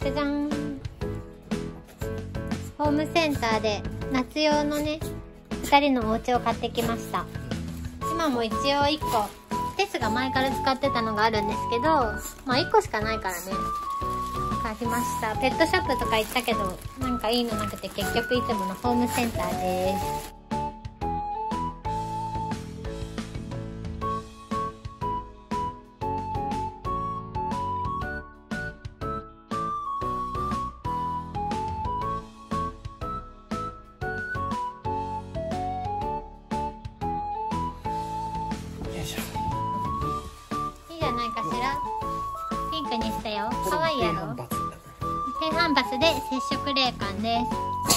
じゃじゃん。ホームセンターで夏用のね2人のお家を買ってきました。今も一応1個テスが前から使ってたのがあるんですけど、まあ1個しかないからね買いました。ペットショップとか行ったけどなんかいいのなくて、結局いつものホームセンターです。いいじゃないかしら。ピンクにしたよ。可愛いやろ。低反発で接触冷感です。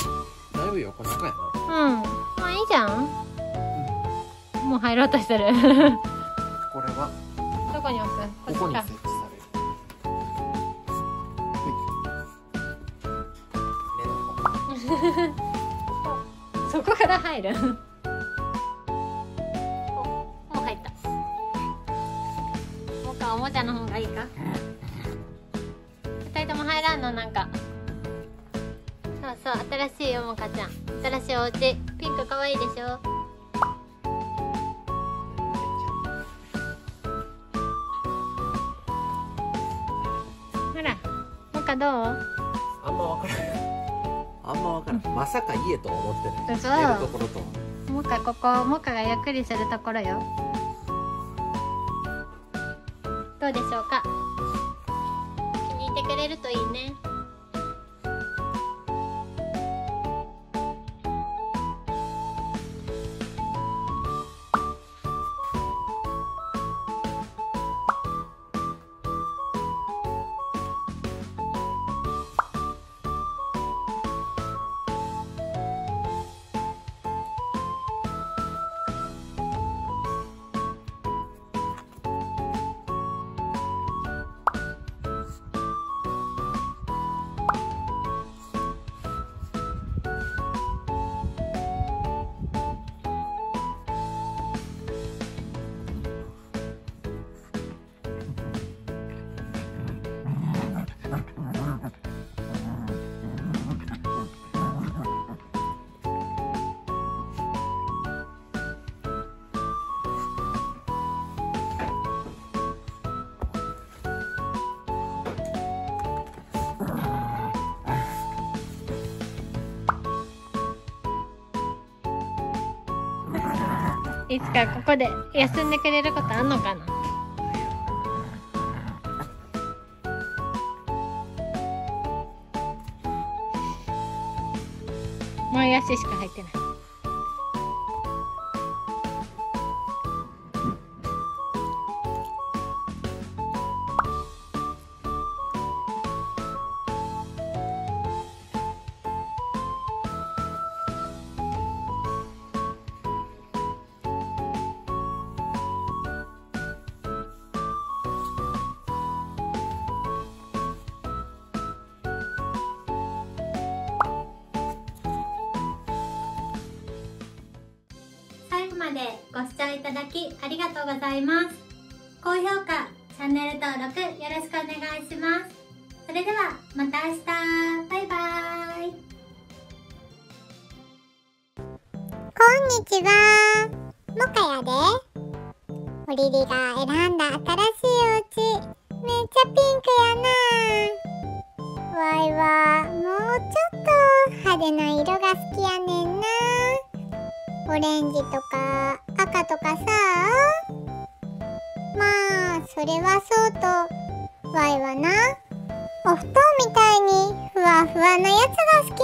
だいぶ横長やな。 うん。まあいいじゃん。もう入ろうとしてる。 これはどこに置く？ ここにか設置される。 そこから入る。もう入った。もうかおもちゃの方がいいか。二人とも入らんのなんか。そうそう、新しいよもかちゃん。新しいお家。ピンク可愛いでしょ。ほら、もかどう？ あんま分からん。あんま分からん。まさか家と思ってない。 嘘。 寝るところと。 もかここ、もかがゆっくりするところよ。どうでしょうか。気に入ってくれるといいね。いつかここで休んでくれることあんのかな。前足しか入ってない。最後までご視聴いただきありがとうございます。高評価、チャンネル登録よろしくお願いします。それではまた明日。バイバーイ。 こんにちは。もかやで。おりりが選んだ新しいお家、めっちゃピンクやな。わいはもうちょっと派手な色が好きやねんな。オレンジとか赤とかさ。まあそれはそうと、わいはな、お布団みたいにふわふわなやつが好き